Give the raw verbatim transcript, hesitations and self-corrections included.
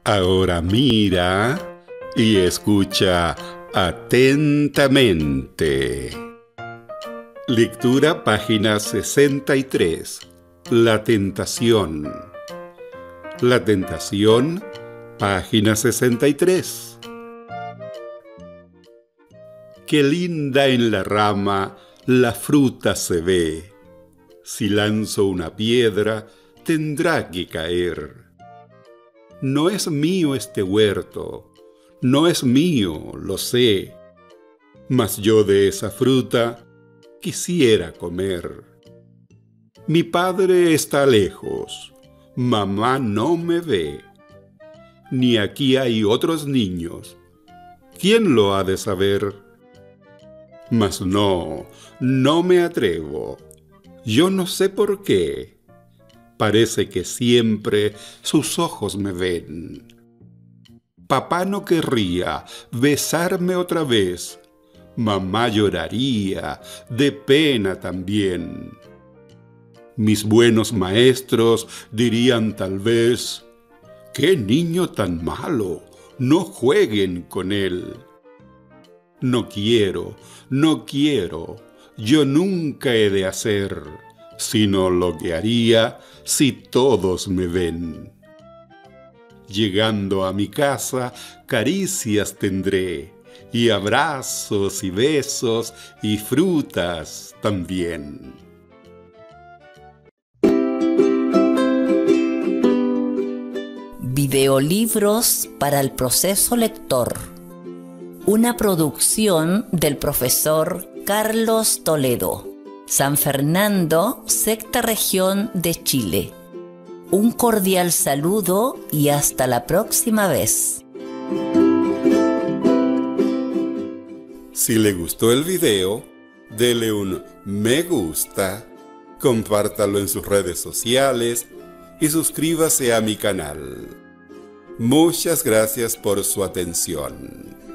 Ahora mira y escucha atentamente. Lectura página sesenta y tres. La tentación. La tentación, página sesenta y tres. Qué linda en la rama la fruta se ve. Si lanzo una piedra, tendrá que caer. No es mío este huerto, no es mío, lo sé, mas yo de esa fruta quisiera comer. Mi padre está lejos, mamá no me ve, ni aquí hay otros niños, ¿quién lo ha de saber? Mas no, no me atrevo, yo no sé por qué. Parece que siempre sus ojos me ven. Papá no querría besarme otra vez. Mamá lloraría de pena también. Mis buenos maestros dirían tal vez: «¡Qué niño tan malo! No jueguen con él». No quiero, no quiero, yo nunca he de hacer sino lo que haría si todos me ven. Llegando a mi casa, caricias tendré, y abrazos y besos y frutas también. Videolibros para el proceso lector. Una producción del profesor Carlos Toledo. San Fernando, sexta región de Chile. Un cordial saludo y hasta la próxima vez. Si le gustó el video, dele un me gusta, compártalo en sus redes sociales y suscríbase a mi canal. Muchas gracias por su atención.